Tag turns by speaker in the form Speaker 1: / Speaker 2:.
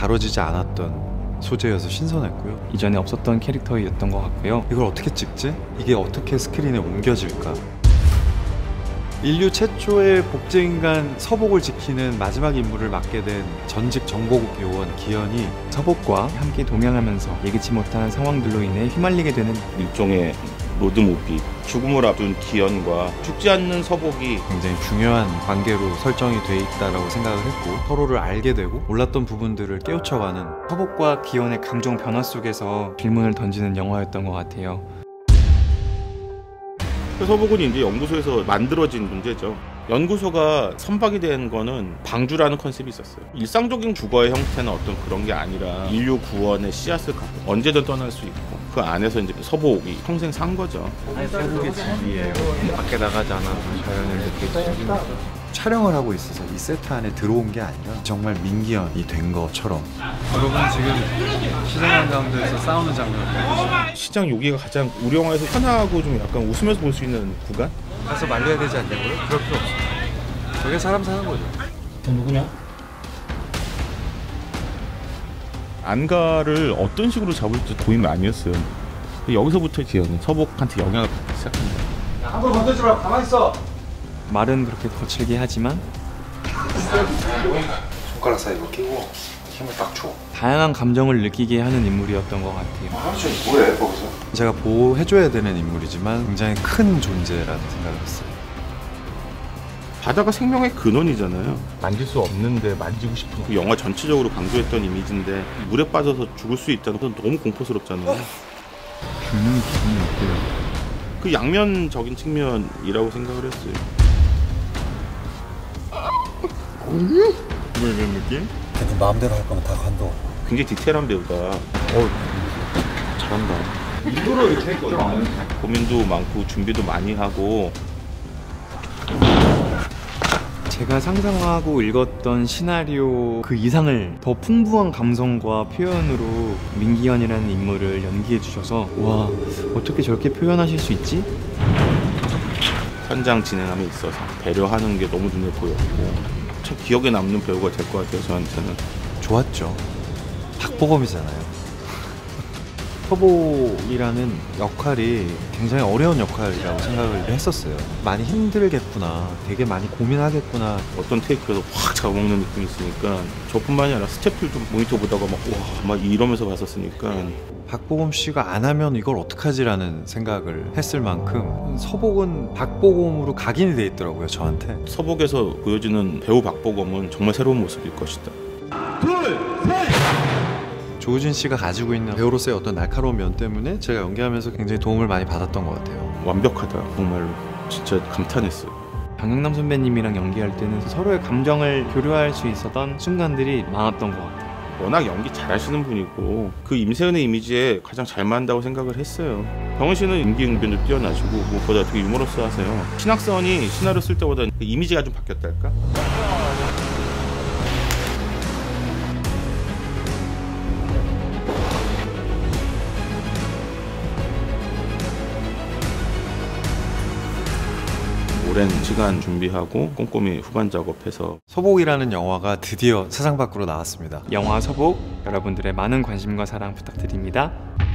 Speaker 1: 다뤄지지 않았던 소재여서 신선했고요.
Speaker 2: 이전에 없었던 캐릭터였던 것 같고요.
Speaker 1: 이걸 어떻게 찍지? 이게 어떻게 스크린에 옮겨질까? 인류 최초의 복제인간 서복을 지키는 마지막 임무를 맡게 된 전직 정보국 요원 기현이
Speaker 2: 서복과 함께 동행하면서 예기치 못한 상황들로 인해 휘말리게 되는
Speaker 3: 일종의 로드무비, 죽음을 앞둔 기현과 죽지 않는 서복이
Speaker 1: 굉장히 중요한 관계로 설정이 돼 있다라고 생각을 했고, 서로를 알게 되고 몰랐던 부분들을 깨우쳐가는
Speaker 2: 서복과 기현의 감정 변화 속에서 질문을 던지는 영화였던 것 같아요.
Speaker 3: 서복은 이제 연구소에서 만들어진 문제죠. 연구소가 선박이 된 거는 방주라는 컨셉이 있었어요. 일상적인 주거의 형태는 어떤 그런 게 아니라 인류 구원의 씨앗을 갖고 언제든 떠날 수 있고, 그 안에서 이제 서복이 평생 산 거죠.
Speaker 1: 서복의 집이에요. 밖에 나가지 않아도 자연을 느낄 수 있는. 촬영을 하고 있어서 이 세트 안에 들어온 게 아니라 정말 민기현이 된 것처럼. 여러분 지금 시장 한가운데에서 싸우는 장면,
Speaker 3: 시장 여기가 가장 우리 영화에서 편하고 좀 약간 웃으면서 볼 수 있는 구간?
Speaker 1: 가서 말려야 되지 않냐고요? 그럴 필요 없어. 저게 사람 사는 거죠.
Speaker 3: 너 누구냐? 안가를 어떤 식으로 잡을지 고민 많이 했어요. 여기서부터 기현은 서복한테 영향을 받기 시작합니다.
Speaker 4: 함부로 건들지 말고 가만히 있어.
Speaker 2: 말은 그렇게 거칠게 하지만
Speaker 4: 손가락 사이로 끼고 힘을 딱 줘.
Speaker 2: 다양한 감정을 느끼게 하는 인물이었던 것 같아요.
Speaker 4: 하루 종일 뭐해 거기서?
Speaker 1: 제가 보호해줘야 되는 인물이지만 굉장히 큰 존재라는 생각을 했어요.
Speaker 3: 바다가 생명의 근원이잖아요. 만질 수 없는데 만지고 싶은 그 영화 전체적으로 강조했던 이미지인데, 물에 빠져서 죽을 수 있다는 건 너무 공포스럽잖아요.
Speaker 1: 죽는 기분이 어때요?
Speaker 3: 그 양면적인 측면이라고 생각을 했어요.
Speaker 1: 뭐 이런 느낌?
Speaker 4: 네 마음대로 할 거면 다 관둬.
Speaker 3: 굉장히 디테일한 배우다.
Speaker 1: 잘한다.
Speaker 4: 일부러 이렇게 했거든.
Speaker 3: 고민도 많고 준비도 많이 하고.
Speaker 2: 제가 상상하고 읽었던 시나리오 그 이상을 더 풍부한 감성과 표현으로 민기현이라는 인물을 연기해 주셔서, 와, 어떻게 저렇게 표현하실 수 있지?
Speaker 3: 현장 진행함에 있어서 배려하는 게 너무 눈에 보였고, 참 기억에 남는 배우가 될 것 같아요. 저한테는.
Speaker 1: 좋았죠. 박보검이잖아요. 서복이라는 역할이 굉장히 어려운 역할이라고 생각을 했었어요. 많이 힘들겠구나, 되게 많이 고민하겠구나.
Speaker 3: 어떤 테이크에서 확 잡아먹는 느낌이 있으니까 저뿐만이 아니라 스태프들도 모니터 보다가 막 이러면서 봤었으니까.
Speaker 1: 박보검 씨가 안 하면 이걸 어떡하지라는 생각을 했을 만큼 서복은 박보검으로 각인이 돼 있더라고요, 저한테.
Speaker 3: 서복에서 보여지는 배우 박보검은 정말 새로운 모습일 것이다.
Speaker 1: 조우진 씨가 가지고 있는 배우로서의 어떤 날카로운 면 때문에 제가 연기하면서 굉장히 도움을 많이 받았던 것 같아요.
Speaker 3: 완벽하다, 정말로. 진짜 감탄했어요.
Speaker 2: 장영남 선배님이랑 연기할 때는 서로의 감정을 교류할 수 있었던 순간들이 많았던 것 같아요.
Speaker 3: 워낙 연기 잘하시는 분이고 그 임세은의 이미지에 가장 잘 맞는다고 생각을 했어요. 병원 씨는 임기응변도 뛰어나시고 무엇보다 되게 유머러스하세요. 신학선이 시나리오 쓸 때보다 이미지가 좀 바뀌었달까? 오랜 시간 준비하고 꼼꼼히 후반 작업해서
Speaker 1: 서복이라는 영화가 드디어 세상 밖으로 나왔습니다.
Speaker 2: 영화 서복, 여러분들의 많은 관심과 사랑 부탁드립니다.